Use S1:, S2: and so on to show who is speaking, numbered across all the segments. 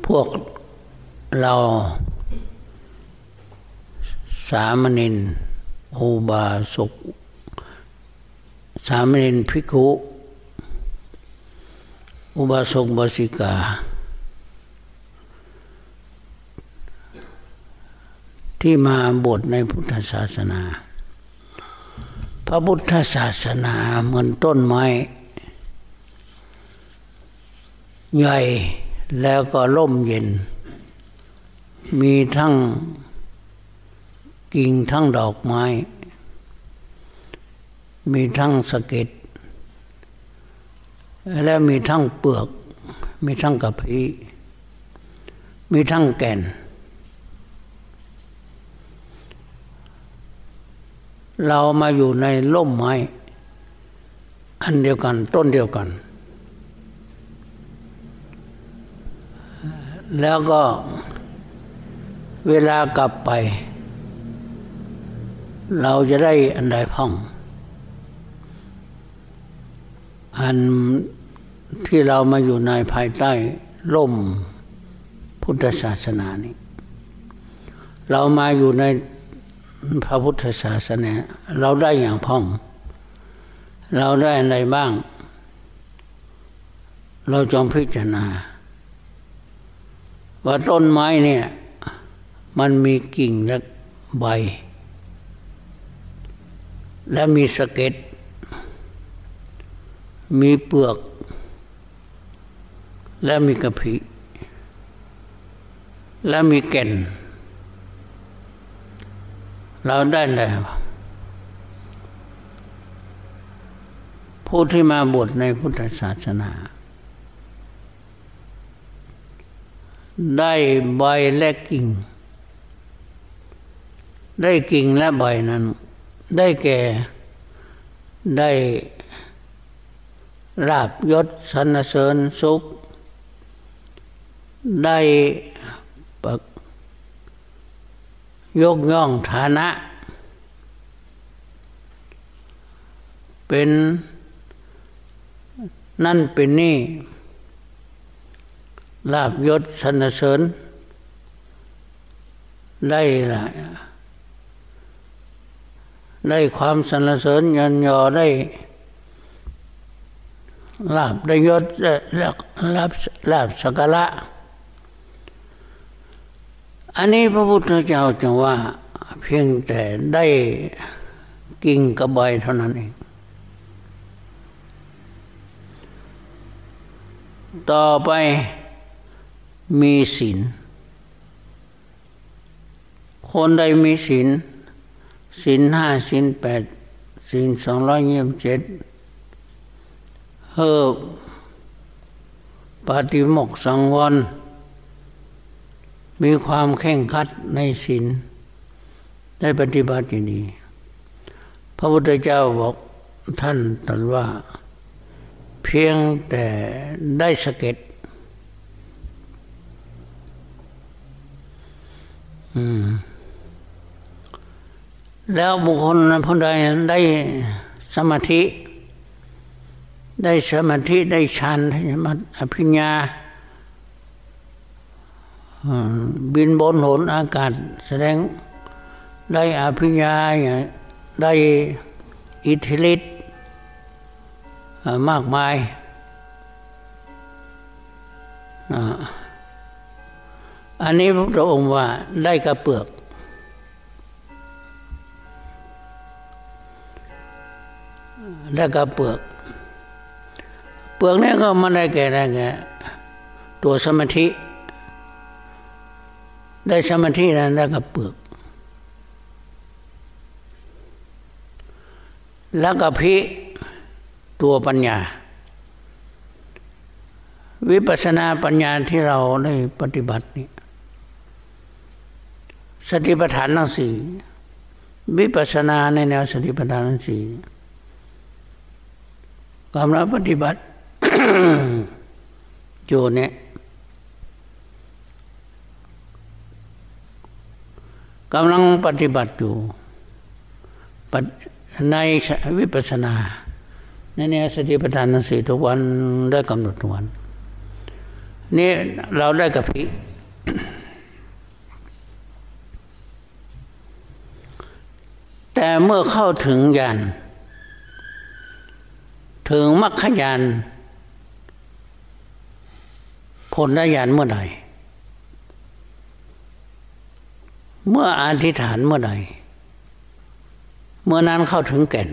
S1: พวกเราสามเณรอุบาสกสามเณรภิกขุอุบาสกอุบาสิกาที่มาบวชในพุทธศาสนาพระพุทธศาสนาเหมือนต้นไม้ใหญ่แล้วก็ร่มเย็นมีทั้งกิ่งทั้งดอกไม้มีทั้งสะเก็ดและมีทั้งเปลือกมีทั้งกะพีมีทั้งแก่นเรามาอยู่ในร่มไม้อันเดียวกันต้นเดียวกันแล้วก็เวลากลับไปเราจะได้อันใดพ้องอันที่เรามาอยู่ในภายใต้ร่มพุทธศาสนานี้เรามาอยู่ในพระพุทธศาสนาเราได้อย่างพ้องเราได้อะไรบ้างเราจงพิจารณาว่าต้นไม้เนี่ยมันมีกิ่งและใบและมีสะเก็ดมีเปลือกและมีกะพีและมีแก่นเราได้แล้วผู้ที่มาบวชในพุทธศาสนาได้ใบและกิ่งได้กิ่งและใบนั้นได้แก่ได้ลาภยศสรรเสริญสุขได้ยกย่องฐานะเป็นนั่นเป็นนี่ลาภยศสรรเสริญได้ความสรรเสริญยันยอได้ลาภได้ยศลาภสักการะอันนี้พระพุทธเจ้าจึงว่าเพียงแต่ได้กิ่งกับใบเท่านั้นเองต่อไปมีศีลคนใดมีศีลศีลห้าศีลแปดศีล227ปาติโมกข์สังวรมีความเคร่งครัดในศีลได้ปฏิบัติอย่างนี้พระพุทธเจ้าบอกท่านตรัสว่าเพียงแต่ได้สะเก็ดแล้วบุคคลผู้ใดได้สมาธิได้ฌานอภิญญาบินบนหนอากาศแสดงได้อภิญญาได้อิทธิฤทธิ์มากมายอันนี้พระองค์ว่าได้กระเปลือกได้กระเปลือกนี่ก็มันได้แก่ตัวสมาธิได้สมาธินั้นได้กระเปลือกแล้วก็พิตัวปัญญาวิปัสสนาปัญญาที่เราได้ปฏิบัตินี่สติปัฏฐานทั้งสี่วิปัสสนาในแนวสติปัฏฐานทั้งสี่กำลังปฏิบัติ อยู่เนี่ยกำลังปฏิบัติอยู่ในวิปัสสนาในแนวสติปัฏฐานทั้งสี่ทุกวันได้กำหนดทุกวันนี่เราได้กะพิแต่เมื่อเข้าถึงญาณถึงมรรคญาณผลญาณเมื่อใดเมื่ออธิษฐานเมื่อใดเมื่อนั้นเข้าถึงแก่น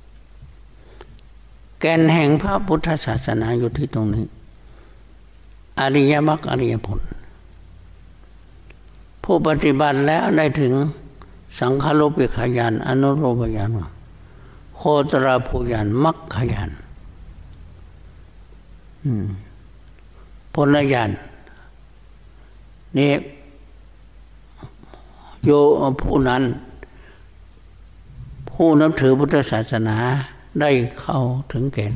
S1: แห่งพระพุทธศาสนาอยู่ที่ตรงนี้อริยมรรคอริยผลผู้ปฏิบัติแล้วได้ถึงสังขารโลปิกญาณอนุโลมญาณโคตรภูญาณมรรคญาณผลญาณนี่โยผู้นั้นผู้นับถือพุทธศาสนาได้เข้าถึงแก่น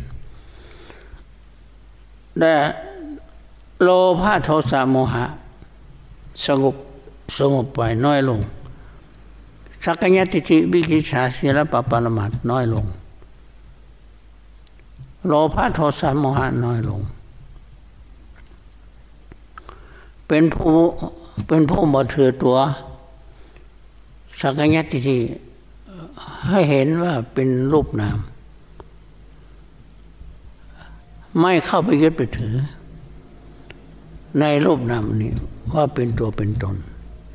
S1: ได้โลภะโทสะโมหะสงบไปน้อยลงสักกายทิฏฐิวิกิจฉาศีลปะปรมัตถ์น้อยลงโลภะโทสะโมหะน้อยลงเป็นผู้บ่ถือตัวสักกายทิฏฐิให้เห็นว่าเป็นรูปนามไม่เข้าไปยึดไปถือในรูปนามนี้ว่าเป็นตัวเป็นตน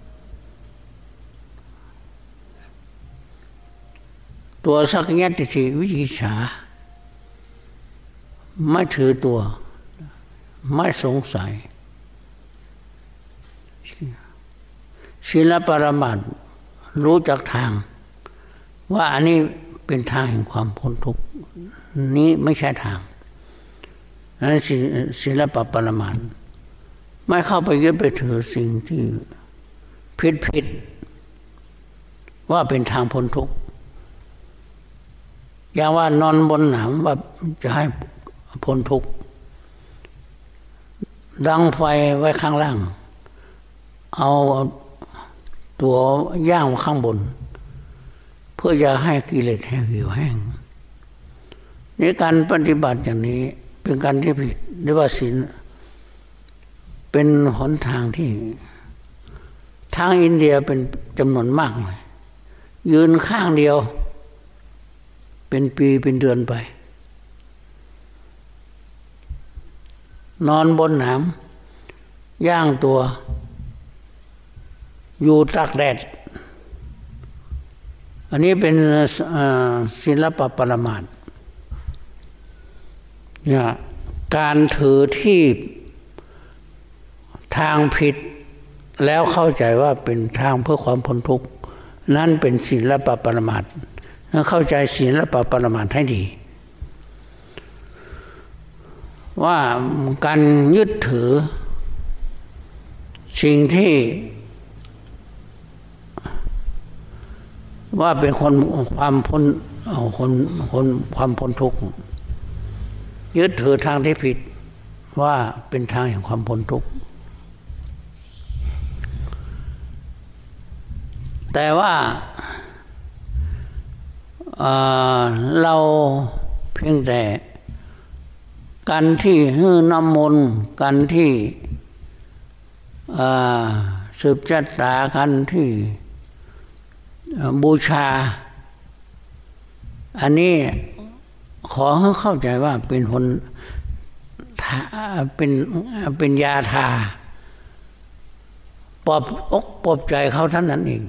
S1: ตัวสักกายทิฏฐิวิจิกิจฉาไม่ถือตัวไม่สงสัยศีลปรมัตถ์รู้จักทางว่าอันนี้เป็นทางแห่งความพ้นทุกข์นี้ไม่ใช่ทางนั้นศีลปรมัตถ์ไม่เข้าไปยึดไปถือสิ่งที่ผิดว่าเป็นทางพ้นทุกข์อย่างว่านอนบนหนามว่าจะให้พ้นทุกข์ดังไฟไว้ข้างล่างเอาตัวย่างข้างบนเพื่อจะให้กิเลสแห้งหิวแห้งในการปฏิบัติอย่างนี้เป็นการที่ผิดหรือว่าศีลเป็นหนทางที่ทางอินเดียเป็นจำนวนมากเลยยืนข้างเดียวเป็นปีเป็นเดือนไปนอนบนหนามย่างตัวอยู่ตากแดดอันนี้เป็นศีลปรมัตถ์เนี่ยการถือที่ทางผิดแล้วเข้าใจว่าเป็นทางเพื่อความพ้นทุกข์นั่นเป็นศีลปรมัตถ์เข้าใจศีลปรมัตถ์ให้ดีว่าการยึดถือสิ่งที่ว่าเป็นความพ้นความพ้นทุกข์ยึดถือทางที่ผิดว่าเป็นทางแห่งความพ้นทุกข์แต่ว่าเราเพียงแต่การที่ฮื้อน้ำมนต์การที่สืบชะตากันที่บูชาอันนี้ขอให้เข้าใจว่าเป็นยาทาปลอบอกปลอบใจเขาเท่านั้นเอง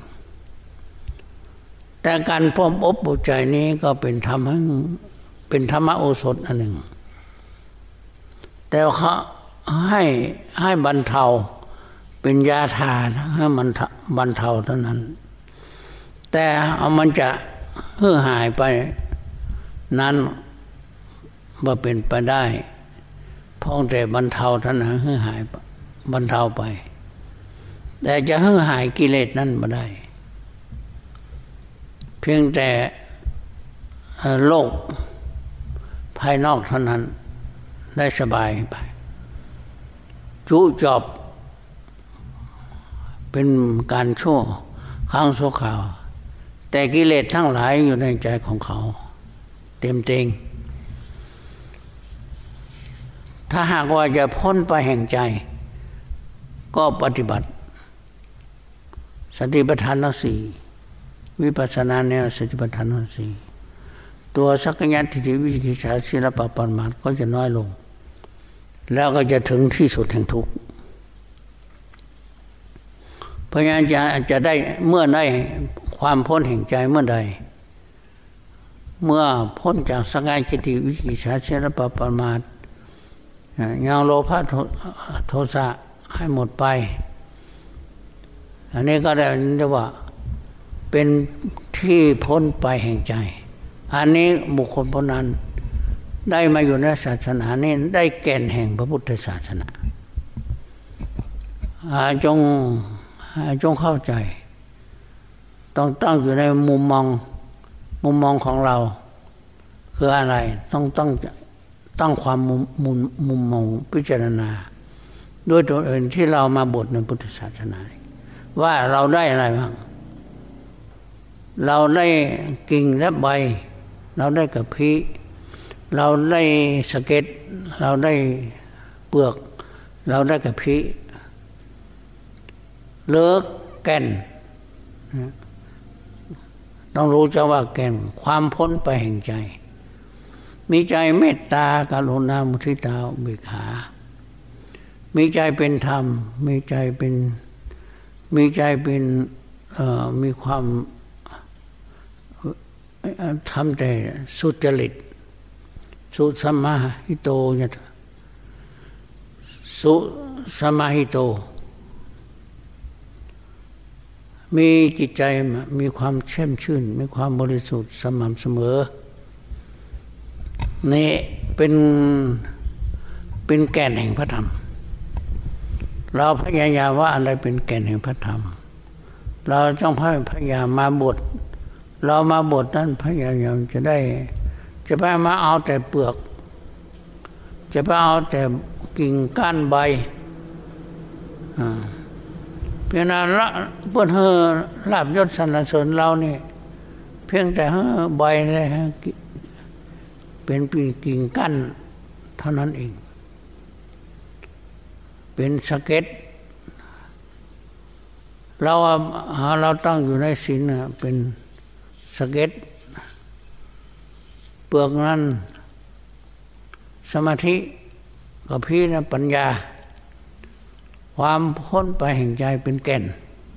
S1: แต่การปลอบอกปลอบใจนี้ก็เป็นธรรมโอสถอันหนึ่งแต่เขาให้บรรเทาเป็นยาทาให้มันบรรเทาเท่านั้นแต่เอามันจะหายไปนั้นว่าเป็นไปได้เพียงแต่บรรเทาเท่านั้นหายบรรเทาไปแต่จะหายกิเลสนั้นไม่ได้เพียงแต่โลกภายนอกเท่านั้นได้สบายไปจุจบเป็นการชั่วครั้งชั่วคราวแต่กิเลสทั้งหลายอยู่ในใจของเขาเต็มเต็งถ้าหากว่าจะพ้นไปแห่งใจก็ปฏิบัติสติปัฏฐานทั้งสี่วิปัสสนาแนวสติปัฏฐานทั้งสี่ตัวสักกายทิฏฐิวิจิกิจฉาศีลปะปรมาทก็จะน้อยลงแล้วก็จะถึงที่สุดแห่งทุกข์เพราะงั้นจะได้เมื่อได้ความพ้นแห่งใจเมื่อใดเมื่อพ้นจากสักกายทิฏฐิวิจิกิจฉาศีลปะปรมาทยังโลภะโทสะให้หมดไปอันนี้ก็ได้เรียกว่าเป็นที่พ้นไปแห่งใจอันนี้บุคคลผู้นั้นได้มาอยู่ในศาสนานี้ได้แก่นแห่งพระพุทธศาสนาจงเข้าใจต้องตั้งอยู่ในมุมมองของเราคืออะไรต้องตั้งความมุมมองพิจารณาด้วยตัวเองที่เรามาบวชในพุทธศาสนาว่าเราได้อะไรบ้างเราได้กิ่งและใบเราได้กระพี้เราได้สะเก็ดเราได้เปลือกเราได้กระพี้เลิกแก่นต้องรู้จักว่าแก่นความพ้นไปแห่งใจมีใจเมตตากรุณามุทิตาอุเบกขามีใจเป็นธรรมมีใจเป็นมีความทำแต่สุจริตสุสมาหิโตยะสุสมาหิโตมีจิตใจมีความแช่มชื่นมีความบริสุทธิ์สม่ำเสมอนี่เป็นแก่นแห่งพระธรรมเราพยายามว่าอะไรเป็นแก่นแห่งพระธรรมเราต้องพยายามมาบทเรามาบทนั้นพยายามจะไปมาเอาแต่เปลือกจะไปเอาแต่กิ่งก้านใบเพียงนั้นละเพื่อนลาภยศสรรเสริญเรานี่เพียงแต่ใบเลยเป็นกิ่งก้านเท่านั้นเองเป็นสะเก็ดเราตั้งอยู่ในศีลเป็นสะเก็ดเปลือกนั้นสมาธิกับพีนะปัญญาความพ้นไปแห่งใจเป็นแก่น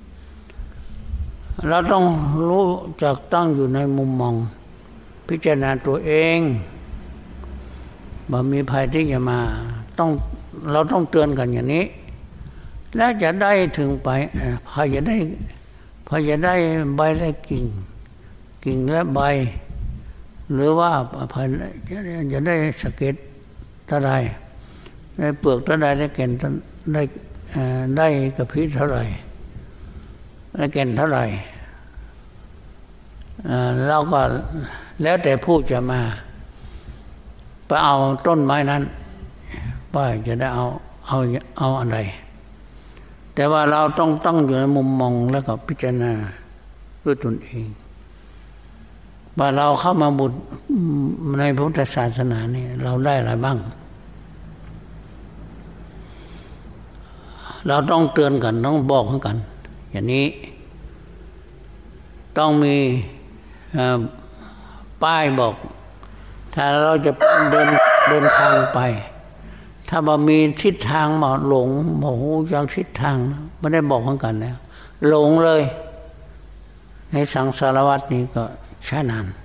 S1: เราต้องรู้จักตั้งอยู่ในมุมมองพิจารณาตัวเองว่ามีภัยที่จะมาเราต้องเตือนกันอย่างนี้แล้วจะได้ถึงไปพอจะได้ใบและกิ่งและใบหรือว่าพอจะได้สะเก็ดเท่าไรได้เปลือกเท่าไรได้แก่นได้กระพี้เท่าไรได้แก่นเท่าไรเราก็แล้วแต่ผู้จะมาไปเอาต้นไม้นั้นว่าจะได้เอาอะไรแต่ว่าเราต้องตั้งอยู่ในมุมมองแล้วก็พิจารณาด้วยตนเองว่าเราเข้ามาบุตรในพุทธศาสนานี่เราได้อะไรบ้างเราต้องเตือนกันต้องบอกกันอย่างนี้ต้องมีป้ายบอกถ้าเราจะเดินทางไปถ้าบ่มีทิศทางมาหลงโมโหจากทิศทางไม่ได้บอกกันแล้วหลงเลยในสังสารวัฏนี้ก็ใช้นาน